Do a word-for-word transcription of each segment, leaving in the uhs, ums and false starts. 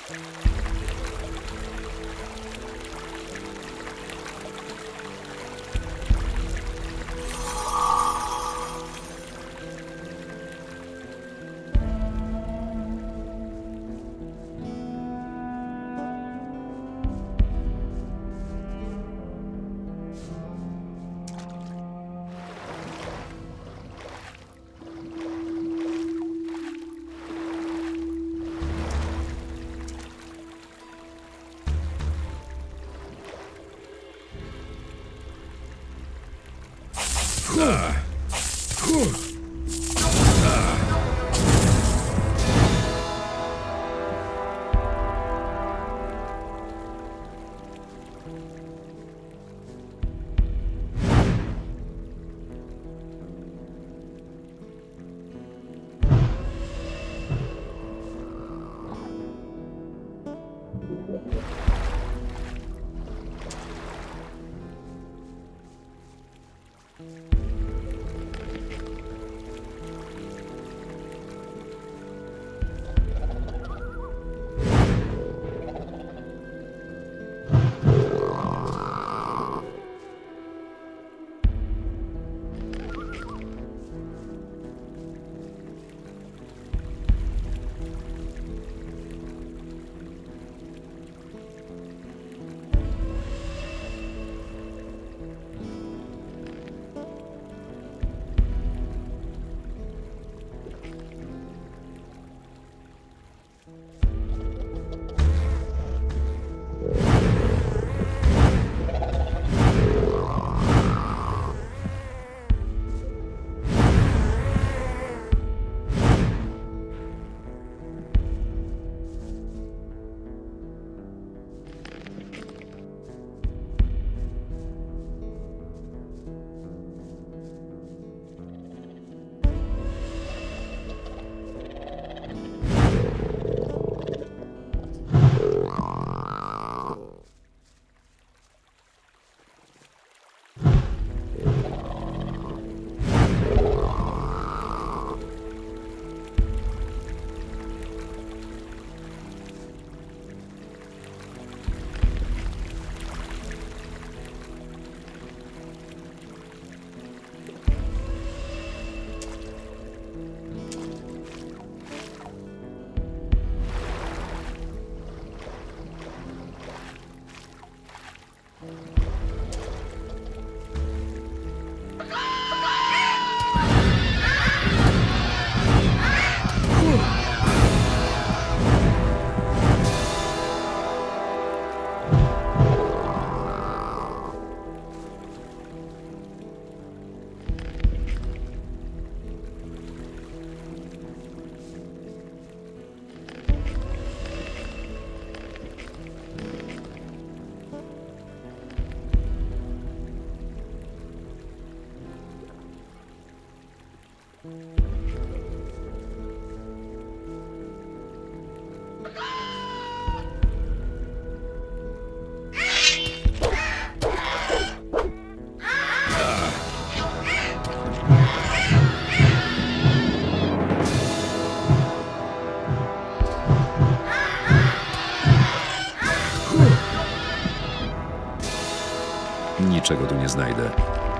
Niczego tu nie znajdę.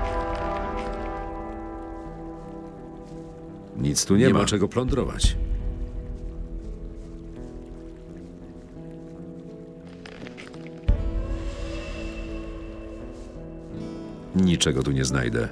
Nic tu nie, Nie ma. ma czego plądrować. Niczego tu nie znajdę.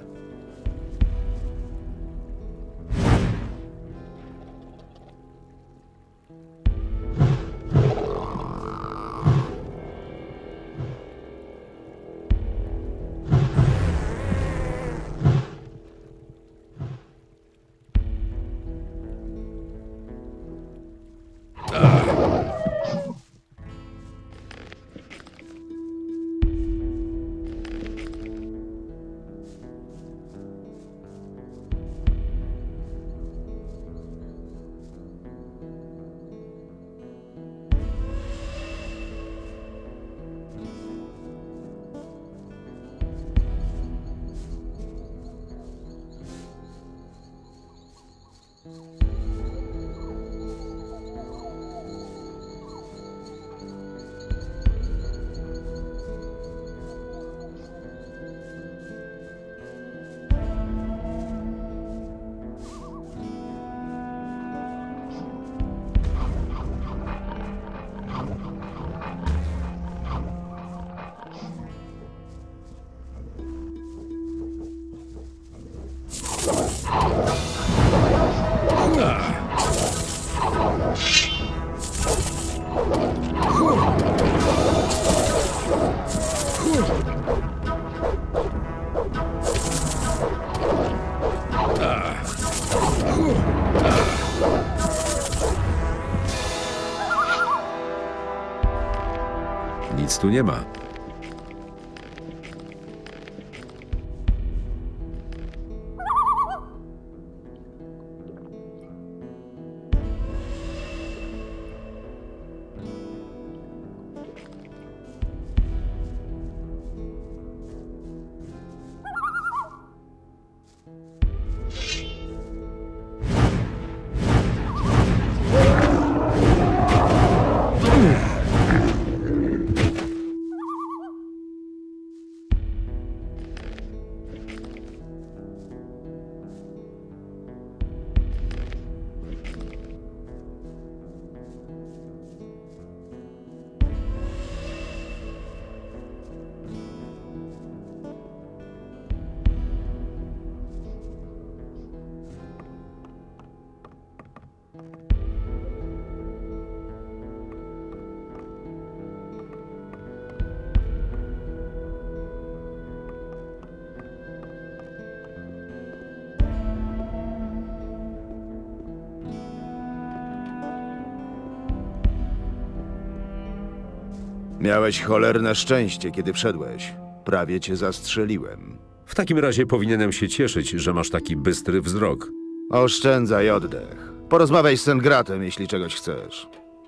Nic tu nie ma. Miałeś cholerne szczęście, kiedy wszedłeś. Prawie cię zastrzeliłem. W takim razie powinienem się cieszyć, że masz taki bystry wzrok. Oszczędzaj oddech. Porozmawiaj z Sengratem, jeśli czegoś chcesz.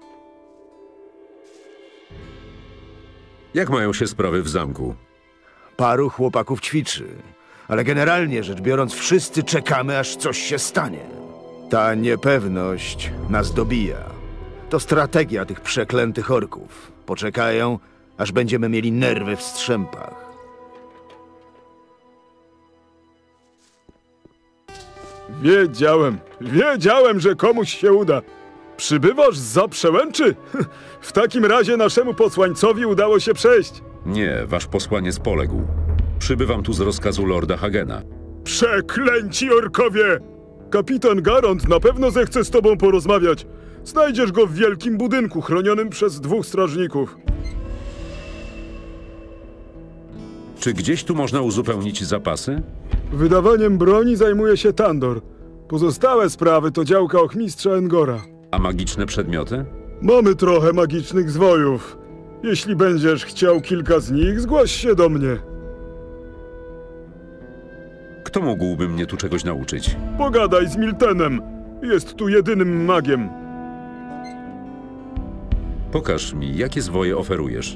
Jak mają się sprawy w zamku? Paru chłopaków ćwiczy, ale generalnie rzecz biorąc, wszyscy czekamy, aż coś się stanie. Ta niepewność nas dobija. To strategia tych przeklętych orków. Poczekają, aż będziemy mieli nerwy w strzępach. Wiedziałem, wiedziałem, że komuś się uda. Przybywasz zza przełęczy? W takim razie naszemu posłańcowi udało się przejść. Nie, wasz posłaniec poległ. Przybywam tu z rozkazu lorda Hagena. Przeklęci orkowie! Kapitan Garant na pewno zechce z tobą porozmawiać. Znajdziesz go w wielkim budynku chronionym przez dwóch strażników. Czy gdzieś tu można uzupełnić zapasy? Wydawaniem broni zajmuje się Tandor. Pozostałe sprawy to działka ochmistrza Engora. A magiczne przedmioty? Mamy trochę magicznych zwojów. Jeśli będziesz chciał kilka z nich, zgłoś się do mnie. Kto mógłby mnie tu czegoś nauczyć? Pogadaj z Miltenem. Jest tu jedynym magiem. Pokaż mi, jakie zwoje oferujesz.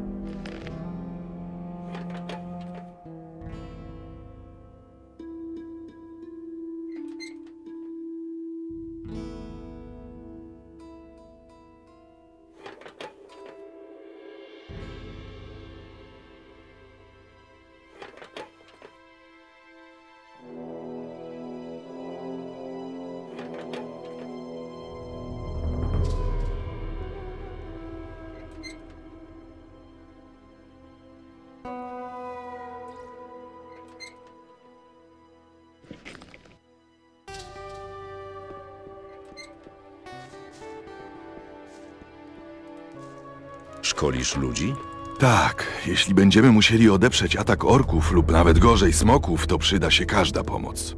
Szkolisz ludzi? Tak, jeśli będziemy musieli odeprzeć atak orków lub nawet gorzej smoków, to przyda się każda pomoc.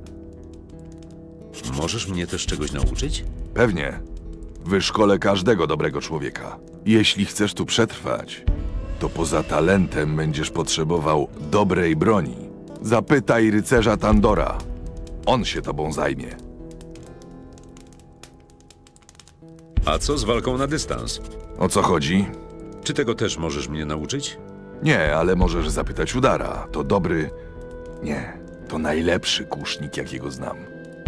Możesz mnie też czegoś nauczyć? Pewnie. Wyszkolę każdego dobrego człowieka. Jeśli chcesz tu przetrwać, to poza talentem będziesz potrzebował dobrej broni. Zapytaj rycerza Tandora. On się tobą zajmie. A co z walką na dystans? O co chodzi? Czy tego też możesz mnie nauczyć? Nie, ale możesz zapytać Udara. To dobry... Nie, to najlepszy kusznik, jakiego znam.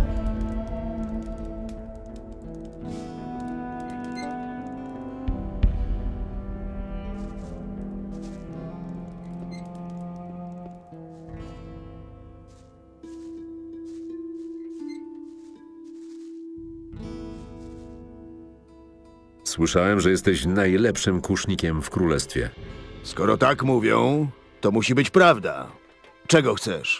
Słyszałem, że jesteś najlepszym kusznikiem w królestwie. Skoro tak mówią, to musi być prawda. Czego chcesz?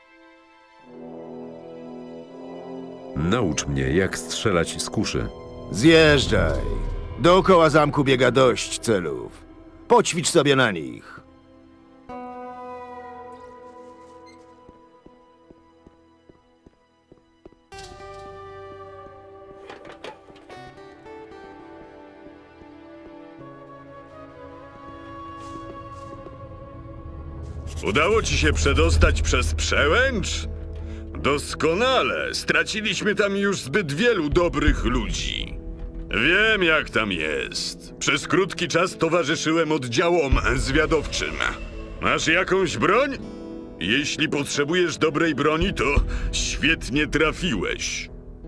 Naucz mnie, jak strzelać z kuszy. Zjeżdżaj. Dookoła zamku biega dość celów. Poćwicz sobie na nich. Udało ci się przedostać przez przełęcz? Doskonale. Straciliśmy tam już zbyt wielu dobrych ludzi. Wiem, jak tam jest. Przez krótki czas towarzyszyłem oddziałom zwiadowczym. Masz jakąś broń? Jeśli potrzebujesz dobrej broni, to świetnie trafiłeś.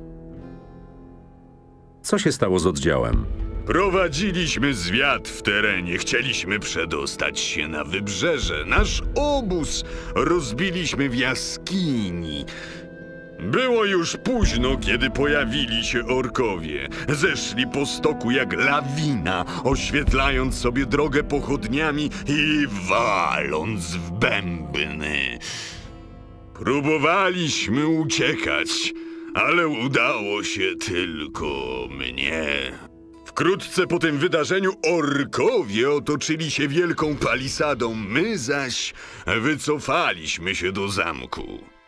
Co się stało z oddziałem? Prowadziliśmy zwiat w terenie, chcieliśmy przedostać się na wybrzeże. Nasz obóz rozbiliśmy w jaskini. Było już późno, kiedy pojawili się orkowie. Zeszli po stoku jak lawina, oświetlając sobie drogę pochodniami i waląc w bębny. Próbowaliśmy uciekać, ale udało się tylko mnie. Wkrótce po tym wydarzeniu orkowie otoczyli się wielką palisadą, my zaś wycofaliśmy się do zamku.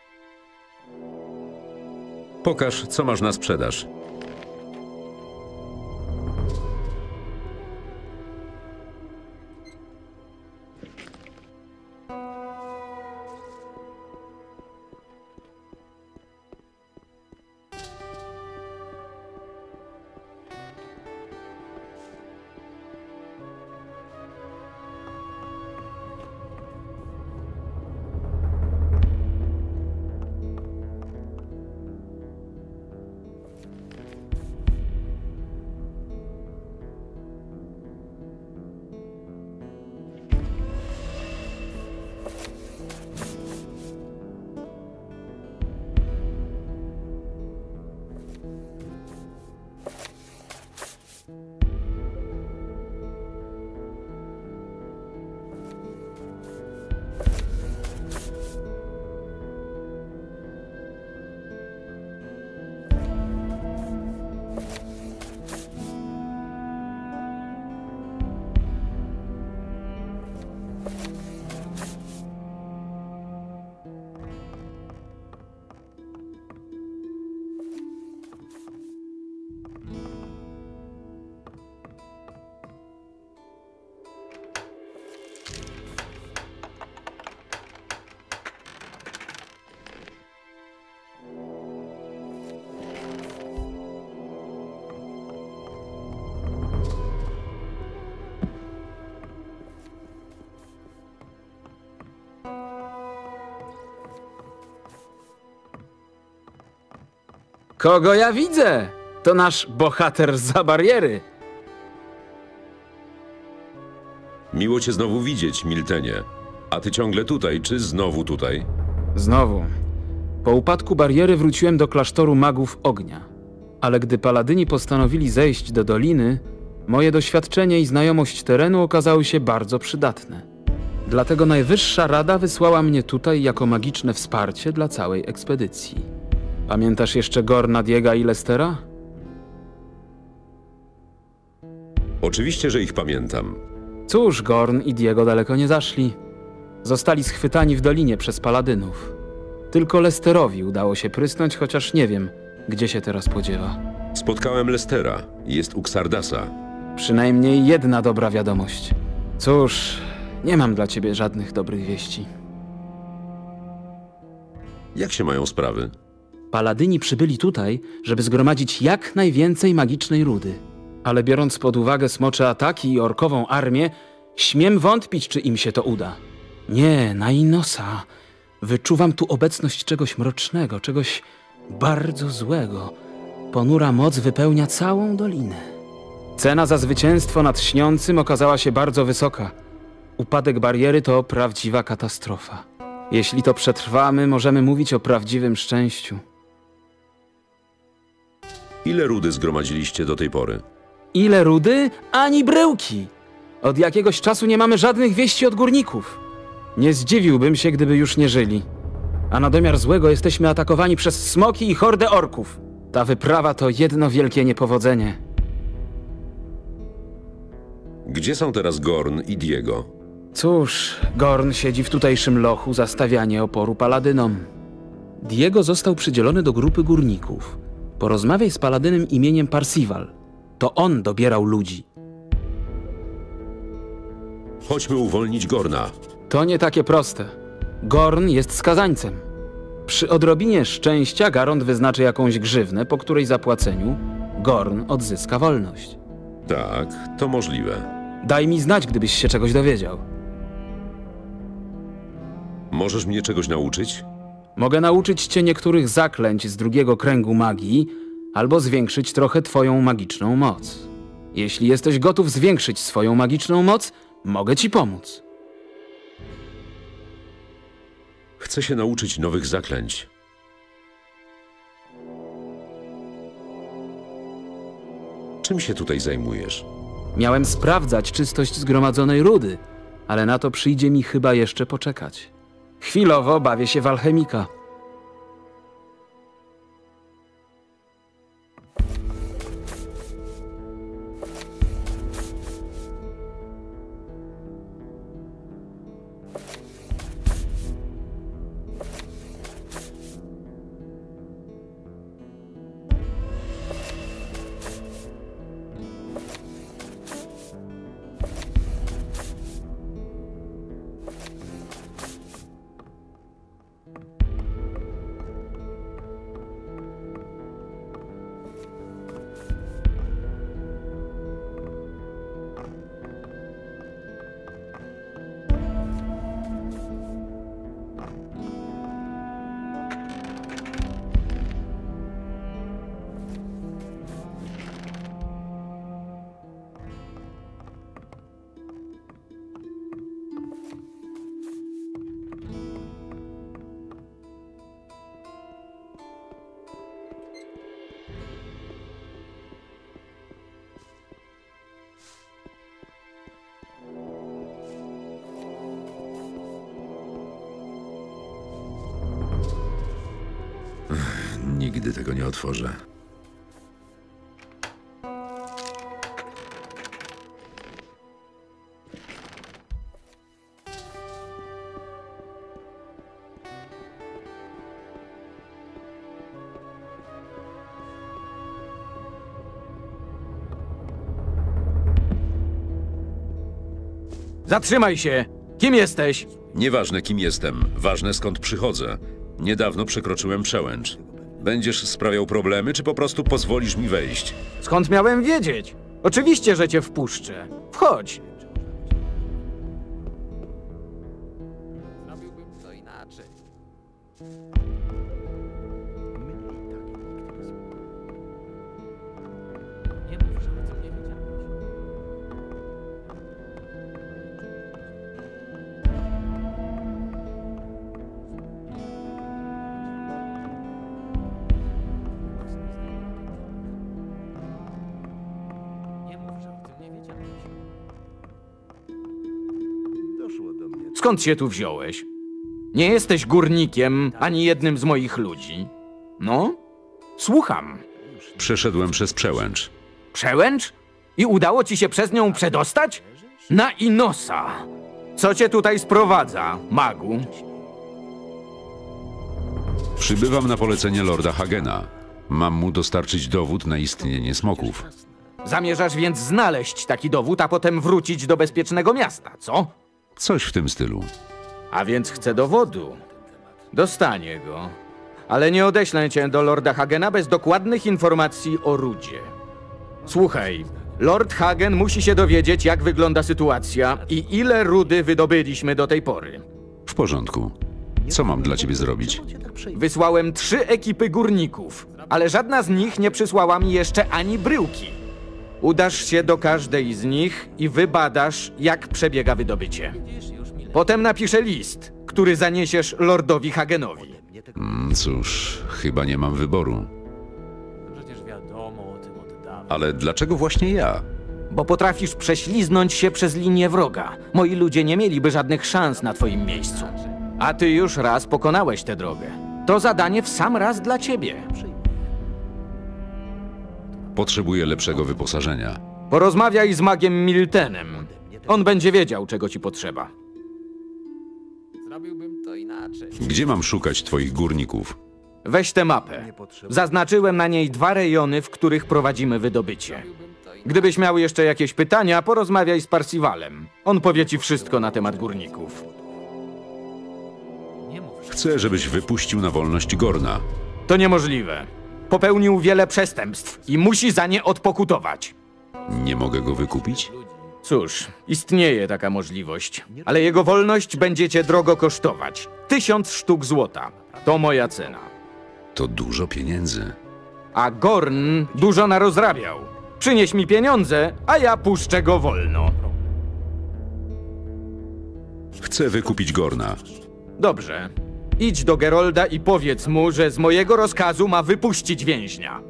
Pokaż, co masz na sprzedaż. Kogo ja widzę? To nasz bohater zza bariery. Miło cię znowu widzieć, Miltenie. A ty ciągle tutaj, czy znowu tutaj? Znowu. Po upadku bariery wróciłem do klasztoru magów ognia. Ale gdy paladyni postanowili zejść do doliny, moje doświadczenie i znajomość terenu okazały się bardzo przydatne. Dlatego Najwyższa Rada wysłała mnie tutaj jako magiczne wsparcie dla całej ekspedycji. Pamiętasz jeszcze Gorna, Diega i Lestera? Oczywiście, że ich pamiętam. Cóż, Gorn i Diego daleko nie zaszli. Zostali schwytani w dolinie przez paladynów. Tylko Lesterowi udało się prysnąć, chociaż nie wiem, gdzie się teraz podziewa. Spotkałem Lestera. Jest u Xardasa. Przynajmniej jedna dobra wiadomość. Cóż, nie mam dla ciebie żadnych dobrych wieści. Jak się mają sprawy? Paladyni przybyli tutaj, żeby zgromadzić jak najwięcej magicznej rudy. Ale biorąc pod uwagę smocze ataki i orkową armię, śmiem wątpić, czy im się to uda. Nie, Nainosa. Wyczuwam tu obecność czegoś mrocznego, czegoś bardzo złego. Ponura moc wypełnia całą dolinę. Cena za zwycięstwo nad Śniącym okazała się bardzo wysoka. Upadek bariery to prawdziwa katastrofa. Jeśli to przetrwamy, możemy mówić o prawdziwym szczęściu. Ile rudy zgromadziliście do tej pory? Ile rudy? Ani bryłki! Od jakiegoś czasu nie mamy żadnych wieści od górników. Nie zdziwiłbym się, gdyby już nie żyli. A na domiar złego jesteśmy atakowani przez smoki i hordę orków. Ta wyprawa to jedno wielkie niepowodzenie. Gdzie są teraz Gorn i Diego? Cóż, Gorn siedzi w tutejszym lochu za stawianie oporu paladynom. Diego został przydzielony do grupy górników. Porozmawiaj z paladynem imieniem Parsival. To on dobierał ludzi. Chodźmy uwolnić Gorna. To nie takie proste. Gorn jest skazańcem. Przy odrobinie szczęścia Garond wyznaczy jakąś grzywnę, po której zapłaceniu Gorn odzyska wolność. Tak, to możliwe. Daj mi znać, gdybyś się czegoś dowiedział. Możesz mnie czegoś nauczyć? Mogę nauczyć cię niektórych zaklęć z drugiego kręgu magii, albo zwiększyć trochę twoją magiczną moc. Jeśli jesteś gotów zwiększyć swoją magiczną moc, mogę ci pomóc. Chcę się nauczyć nowych zaklęć. Czym się tutaj zajmujesz? Miałem sprawdzać czystość zgromadzonej rudy, ale na to przyjdzie mi chyba jeszcze poczekać. Chwilowo bawię się w alchemika. Nigdy tego nie otworzę. Zatrzymaj się! Kim jesteś? Nieważne, kim jestem. Ważne, skąd przychodzę. Niedawno przekroczyłem przełęcz. Będziesz sprawiał problemy, czy po prostu pozwolisz mi wejść? Skąd miałem wiedzieć? Oczywiście, że cię wpuszczę. Wchodź! Zrobiłbym to inaczej. Nie mów, że o tym nie wiedziałeś. Skąd się tu wziąłeś? Nie jesteś górnikiem, ani jednym z moich ludzi. No? Słucham. Przeszedłem przez przełęcz. Przełęcz? I udało ci się przez nią przedostać? Na Inosa! Co cię tutaj sprowadza, magu? Przybywam na polecenie lorda Hagena. Mam mu dostarczyć dowód na istnienie smoków. Zamierzasz więc znaleźć taki dowód, a potem wrócić do bezpiecznego miasta, co? Coś w tym stylu. A więc chcę dowodu. Dostanie go. Ale nie odeślę cię do lorda Hagena bez dokładnych informacji o rudzie. Słuchaj, lord Hagen musi się dowiedzieć, jak wygląda sytuacja i ile rudy wydobyliśmy do tej pory. W porządku. Co mam dla ciebie zrobić? Wysłałem trzy ekipy górników, ale żadna z nich nie przysłała mi jeszcze ani bryłki. Udasz się do każdej z nich i wybadasz, jak przebiega wydobycie. Potem napiszę list, który zaniesiesz lordowi Hagenowi. Mm, cóż, chyba nie mam wyboru. Przecież wiadomo o tym od dawna. Ale dlaczego właśnie ja? Bo potrafisz prześliznąć się przez linię wroga. Moi ludzie nie mieliby żadnych szans na twoim miejscu. A ty już raz pokonałeś tę drogę. To zadanie w sam raz dla ciebie. Potrzebuję lepszego wyposażenia. Porozmawiaj z magiem Miltenem. On będzie wiedział, czego ci potrzeba. Zrobiłbym to inaczej. Gdzie mam szukać twoich górników? Weź tę mapę. Zaznaczyłem na niej dwa rejony, w których prowadzimy wydobycie. Gdybyś miał jeszcze jakieś pytania, porozmawiaj z Parsivalem. On powie ci wszystko na temat górników. Chcę, żebyś wypuścił na wolność Gorna. To niemożliwe. Popełnił wiele przestępstw i musi za nie odpokutować. Nie mogę go wykupić? Cóż, istnieje taka możliwość, ale jego wolność będzie cię drogo kosztować. Tysiąc sztuk złota. To moja cena. To dużo pieniędzy. A Gorn dużo narozrabiał. Przynieś mi pieniądze, a ja puszczę go wolno. Chcę wykupić Gorna. Dobrze. Idź do Gerolda i powiedz mu, że z mojego rozkazu ma wypuścić więźnia.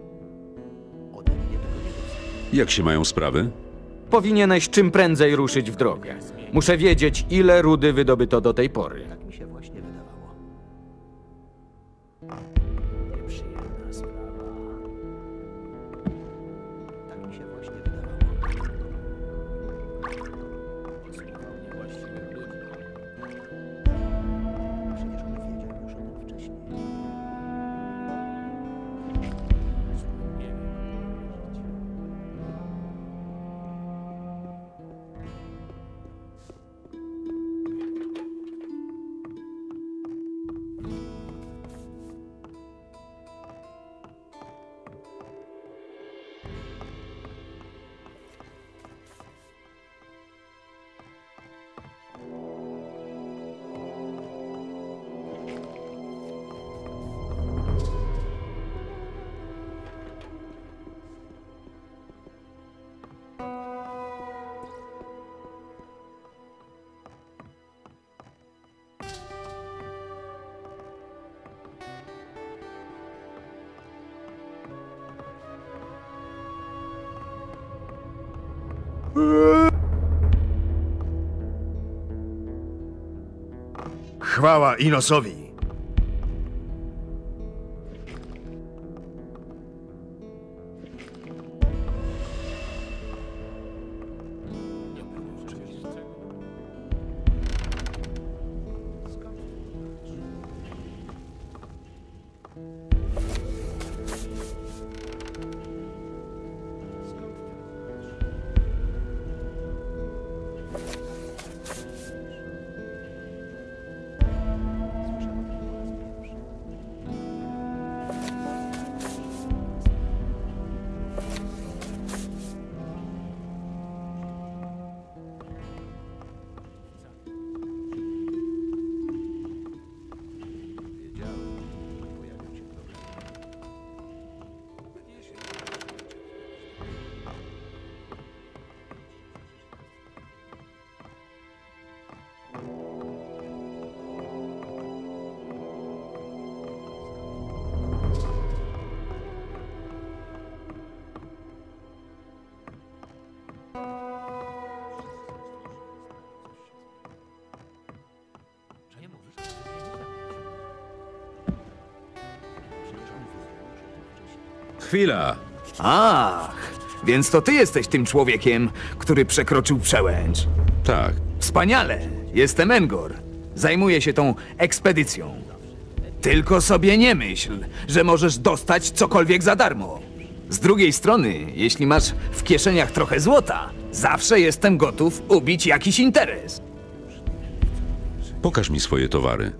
Jak się mają sprawy? Powinieneś czym prędzej ruszyć w drogę. Muszę wiedzieć, ile rudy wydobyto do tej pory. Chwała Inosowi. Chwila! Ach, więc to ty jesteś tym człowiekiem, który przekroczył przełęcz. Tak. Wspaniale! Jestem Engor. Zajmuję się tą ekspedycją. Tylko sobie nie myśl, że możesz dostać cokolwiek za darmo. Z drugiej strony, jeśli masz w kieszeniach trochę złota, zawsze jestem gotów ubić jakiś interes. Pokaż mi swoje towary.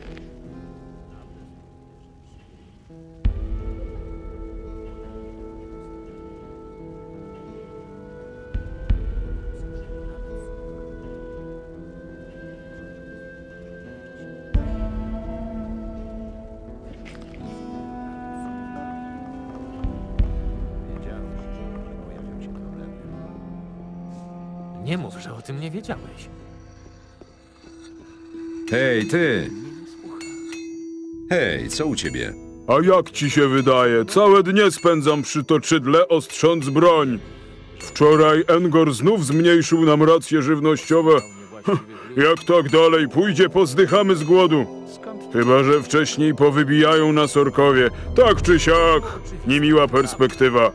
Nie mów, że o tym nie wiedziałeś. Hej, ty! Hej, co u ciebie? A jak ci się wydaje? Całe dnie spędzam przy toczydle, ostrząc broń. Wczoraj Engor znów zmniejszył nam racje żywnościowe. Jak tak dalej pójdzie, pozdychamy z głodu. Chyba że wcześniej powybijają nas orkowie. Tak czy siak, niemiła perspektywa.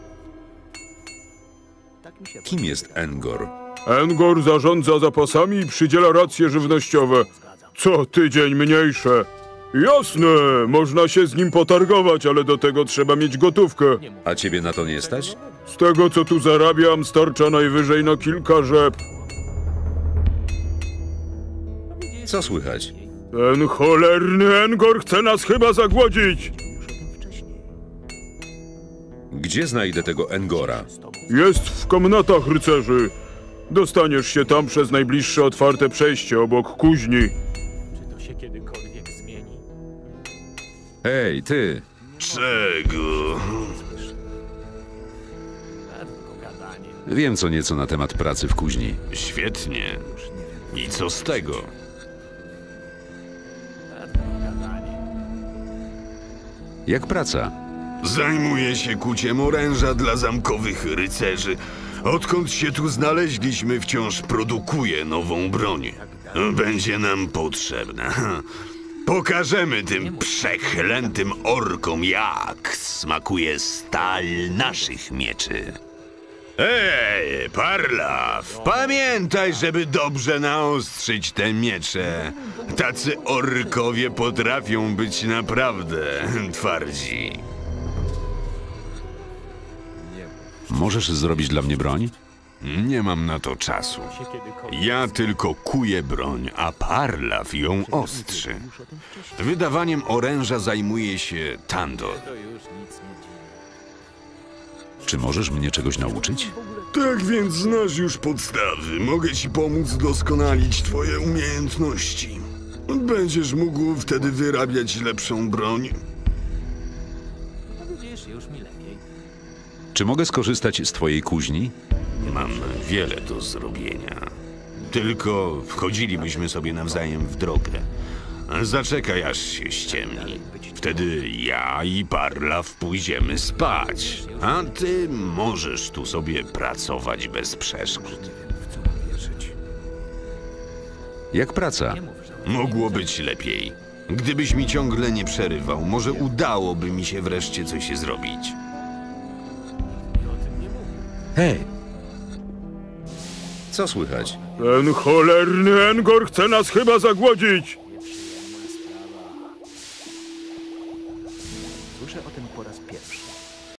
Kim jest Engor? Engor zarządza zapasami i przydziela racje żywnościowe. Co tydzień mniejsze. Jasne, można się z nim potargować, ale do tego trzeba mieć gotówkę. A ciebie na to nie stać? Z tego, co tu zarabiam, starcza najwyżej na kilka rzep. Co słychać? Ten cholerny Engor chce nas chyba zagłodzić! Gdzie znajdę tego Engora? Jest w komnatach rycerzy. Dostaniesz się tam przez najbliższe otwarte przejście obok kuźni. Czy to się kiedykolwiek zmieni? Hej, ty! Czego? Tylko gadanie. Wiem co nieco na temat pracy w kuźni. Świetnie. I co z tego? Tylko gadanie. Jak praca? Zajmuję się kuciem oręża dla zamkowych rycerzy. Odkąd się tu znaleźliśmy, wciąż produkuję nową broń. Będzie nam potrzebna. Pokażemy tym przeklętym orkom, jak smakuje stal naszych mieczy. Ej, Parlaw, pamiętaj, żeby dobrze naostrzyć te miecze. Tacy orkowie potrafią być naprawdę twardzi. Możesz zrobić dla mnie broń? Nie mam na to czasu. Ja tylko kuję broń, a Parlaw ją ostrzy. Wydawaniem oręża zajmuje się Tandor. Czy możesz mnie czegoś nauczyć? Tak więc znasz już podstawy. Mogę ci pomóc doskonalić twoje umiejętności. Będziesz mógł wtedy wyrabiać lepszą broń. Wiesz, już mi lepiej. Czy mogę skorzystać z twojej kuźni? Mam wiele do zrobienia. Tylko wchodzilibyśmy sobie nawzajem w drogę. Zaczekaj, aż się ściemni. Wtedy ja i Parlaw pójdziemy spać. A ty możesz tu sobie pracować bez przeszkód. Jak praca? Mogło być lepiej. Gdybyś mi ciągle nie przerywał, może udałoby mi się wreszcie coś zrobić. Hej! Co słychać? Ten cholerny Engor chce nas chyba zagłodzić! Słyszę o tym po raz pierwszy.